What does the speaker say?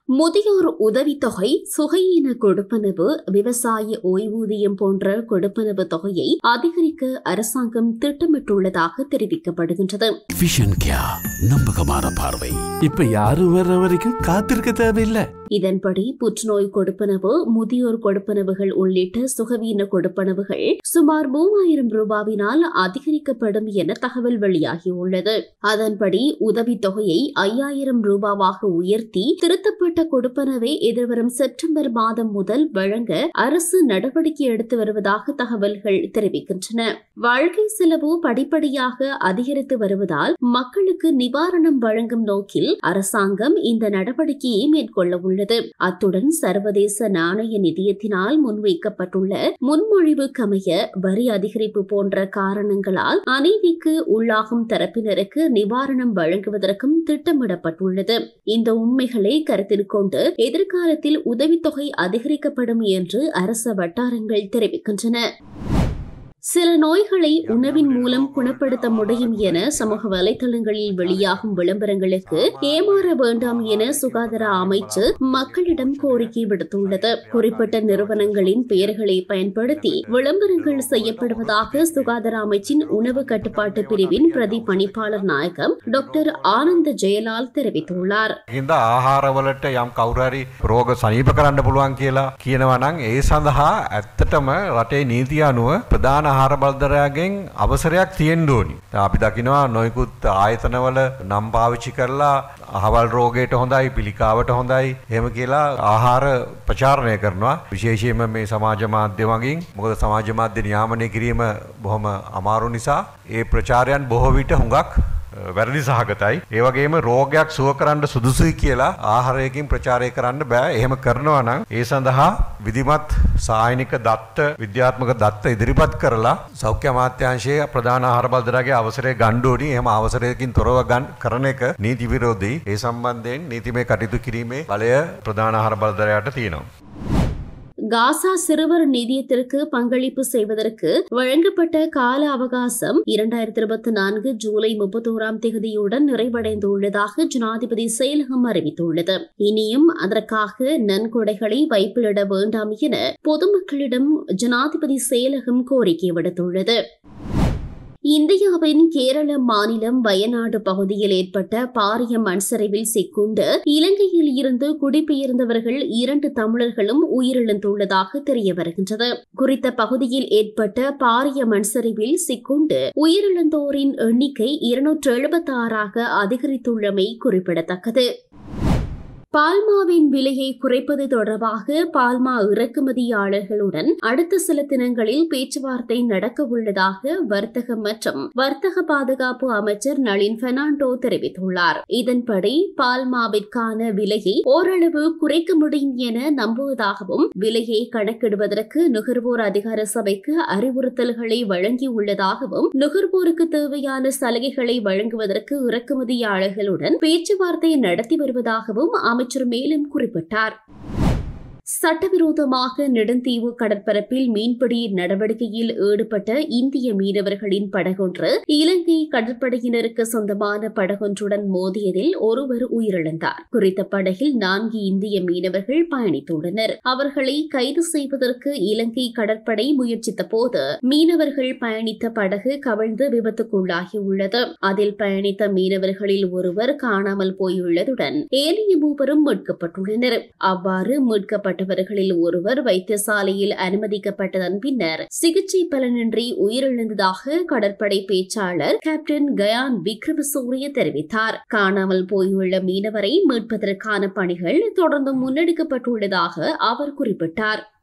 முதியோர் உதவித்தொகை, சுகையின கொடுப்பனவு, விவசாய ஓய்வூதியம் போன்ற கொடுப்பனவு தொகையை அதிகரிக்க அரசாங்கம் திட்டமிட்டுள்ளதாக தெரிவிக்கப்படுகின்றது. நம்பகமான பார்வை. இப்ப யாரும் வர்ற வரைக்கும் காத்திருக்க தேவையில்லை. இதன்படி புற்றுநோய் கொடுப்பனவு, முதியோர் கொடுப்பனவுகள் உள்ளிட்ட சுகவீன கொடுப்பனவுகள் சுமார் 3000 ரூபாவினால் அதிகரிக்கப்படும் என தகவல் வெளியாகியுள்ளது. அதன்படி உதவித்தொகையை 5000 ரூபாவாக உயர்த்தி திருத்தப்பட்ட கொடுப்பனவை எதிர்வரும் செப்டம்பர் மாதம் முதல் வழங்க அரசு நடவடிக்கை எடுத்து வருவதாக தகவல்கள் தெரிவிக்கின்றன. வாழ்க்கை செலவு படிப்படியாக அதிகரித்து வருவதால் மக்களுக்கு நிவாரணம் வழங்கும் நோக்கில் அரசாங்கம் இந்த நடவடிக்கையை மேற்கொள்ள உள்ளது. அத்துடன் சர்வதேச நாணய நிதியத்தினால் முன்வைக்கப்பட்டுள்ள முன்மொழிவுக்கமைய வரி அதிகரிப்பு போன்ற காரணங்களால் அநீதிக்கு உள்ளாகும் தரப்பினருக்கு நிவாரணம் வழங்குவதற்கும் திட்டமிடப்பட்டுள்ளது. இந்த உண்மைகளை கருத்தில் கொண்டு எதிர்காலத்தில் உதவித்தொகை அதிகரிக்கப்படும் என்று அரச வட்டாரங்கள் தெரிவிக்கின்றன. சில நோய்களை உணவின் மூலம் குணப்படுத்த முடியும் என சமூக வலைதளங்களில் வெளியாகும் விளம்பரங்களுக்கு ஏமாற வேண்டாம் என சுகாதார அமைச்சு மக்களிடம் கோரிக்கை விடுத்துள்ளது. குறிப்பிட்ட நிறுவனங்களின் பெயர்களை பயன்படுத்தி விளம்பரங்கள் செய்யப்படுவதாக சுகாதார அமைச்சின் உணவு கட்டுப்பாட்டு பிரிவின் பிரதி பணிப்பாளர் நாயகம் டாக்டர் ஆனந்த ஜெயலால் தெரிவித்துள்ளார். இந்த ආහාරවලට යම් කවුරු හරි රෝග සනීප කරන්න පුළුවන් කියලා කියනවා නම් ඒ සඳහා ඇත්තටම රටේ නීතිය අනුව ප්‍රධාන ආහාර බලධරයාගෙන් අවසරයක් තියෙන්න ඕනි. අපි දකිනවා නොයෙකුත් ආයතනවල නම් පාවිච්චි කරලා අහවල් රෝගයට හොඳයි, පිළිකාවට හොඳයි එහෙම කියලා ආහාර ප්‍රචාරණය කරනවා. විශේෂයෙන්ම මේ සමාජ මාධ්‍ය වලින්. මොකද සමාජ මාධ්‍ය නියාමනය කිරීම බොහොම අමාරු නිසා ඒ ප්‍රචාරයන් බොහෝ විට හුඟක් වැරදි සහගතයි. ඒ වගේම රෝගයක් සුව කරන්න සුදුසුයි කියලා ආහාරයකින් ප්‍රචාරය කරන්න බෑ. එහෙම කරනවා නම් ඒ සඳහා විධිමත් සායනික දත්ත, විද්‍යාත්මක දත්ත ඉදිරිපත් කරලා සෞඛ්‍ය අමාත්‍යාංශයේ ප්‍රධාන ආහාර බලධරයාගේ අවසරය ගන්න ඕනි. එහෙම අවසරයකින් තොරව කරන එක නීති විරෝධී. ඒ සම්බන්ධයෙන් නීතිමය කටයුතු කිරීමේ බලය ප්‍රධාන ආහාර බලධරයාට තියෙනවා. காசா சிறுவர் நிதியத்திற்கு பங்களிப்பு செய்வதற்கு வழங்கப்பட்ட கால அவகாசம் 2024 ஜூலை 31ஆம் தேதியுடன் நிறைவடைந்துள்ளதாக ஜனாதிபதி செயலகம் அறிவித்துள்ளது. இனியும் அதற்காக நன்கொடைகளை வைப்பிலிட வேண்டாம் என பொதுமக்களிடம் ஜனாதிபதி செயலகம் கோரிக்கை விடுத்துள்ளது. இந்தியாவின் கேரள மாநிலம் வயநாடு பகுதியில் ஏற்பட்ட பாரிய மண்சரிவில் சிக்குண்டு இலங்கையில் இருந்து குடிபெயர்ந்தவர்கள் 2 தமிழர்களும் உயிரிழந்துள்ளதாக தெரிய வருகின்றது. குறித்த பகுதியில் ஏற்பட்ட பாரிய மண்சரிவில் சிக்குண்டு உயிரிழந்தோரின் எண்ணிக்கை 276ஆக அதிகரித்துள்ளமை குறிப்பிடத்தக்கது. பால்மாவின் விலையை குறைப்பது தொடர்பாக பால்மா இறக்குமதியாளர்களுடன் அடுத்த சில தினங்களில் பேச்சுவார்த்தை நடக்க உள்ளதாக வர்த்தக மற்றும் வர்த்தக பாதுகாப்பு அமைச்சர் நளின் பெர்னாண்டோ தெரிவித்துள்ளார். இதன்படி பால்மாவிற்கான விலையை ஓரளவு குறைக்க முடியும் என நம்புவதாகவும் விலையை கணக்கிடுவதற்கு நுகர்வோர் அதிகார சபைக்கு அறிவுறுத்தல்களை வழங்கியுள்ளதாகவும் நுகர்வோருக்கு தேவையான சலுகைகளை வழங்குவதற்கு இறக்குமதியாளர்களுடன் பேச்சுவார்த்தை நடத்தி வருவதாகவும் அமைச்சர் மேலும் குறிப்பிட்டார். சட்டவிரோதமாக நெடுந்தீவு கடற்பரப்பில் மீன்பிடி நடவடிக்கையில் ஈடுபட்ட இந்திய மீனவர்களின் படகொன்று இலங்கை கடற்படையினருக்கு சொந்தமான படகொன்றுடன் மோதியதில் ஒருவர் உயிரிழந்தார். குறித்த படகில் 4 இந்திய மீனவர்கள் பயணித்துள்ளனர். அவர்களை கைது செய்வதற்கு இலங்கை கடற்படை முயற்சித்த போது மீனவர்கள் பயணித்த படகு கவிழ்ந்து விபத்துக்குள்ளாகியுள்ளது. அதில் பயணித்த மீனவர்களில் ஒருவர் காணாமல் போயுள்ளதுடன் ஏனைய 3 மீட்கப்பட்டுள்ளனர். அவ்வாறு மீட்கப்பட்ட ஒருவர் வைத்தியசாலையில் அனுமதிக்கப்பட்டதன் பின்னர் சிகிச்சை பலனின்றி உயிரிழந்ததாக கடற்படை பேச்சாளர் கேப்டன் கயான் விக்ரமசூரிய தெரிவித்தார். காணாமல் போயுள்ள மீனவரை மீட்பதற்கான பணிகள் தொடர்ந்து முன்னெடுக்கப்பட்டுள்ளதாக அவர் குறிப்பிட்டார்.